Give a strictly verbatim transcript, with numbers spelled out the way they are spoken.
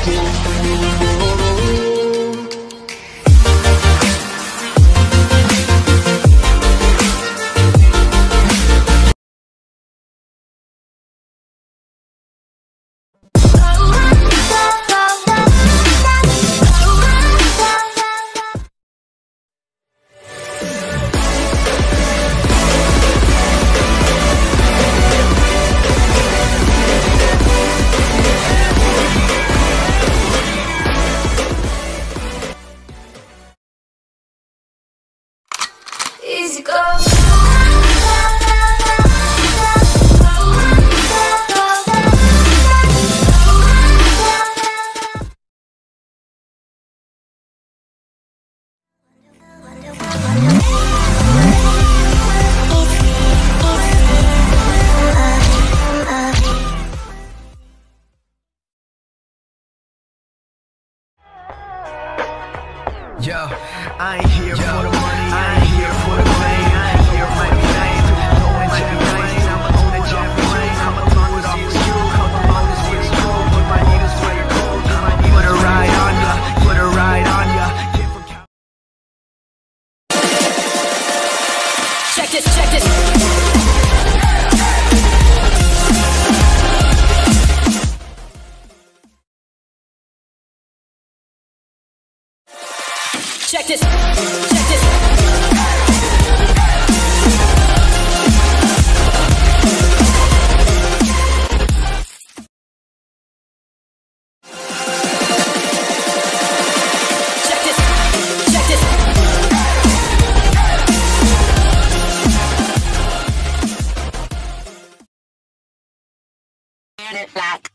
Yo, I ain't here for the money, I ain't here for the fame, I ain't here for the fame. Going jet plane, I'ma own a jet plane, I'ma turn it off with you, come along this way cold, but my needles play your cold, put a ride on ya, put a ride on ya. Check this, check this. Check this, check this. Check this, check this. And it black.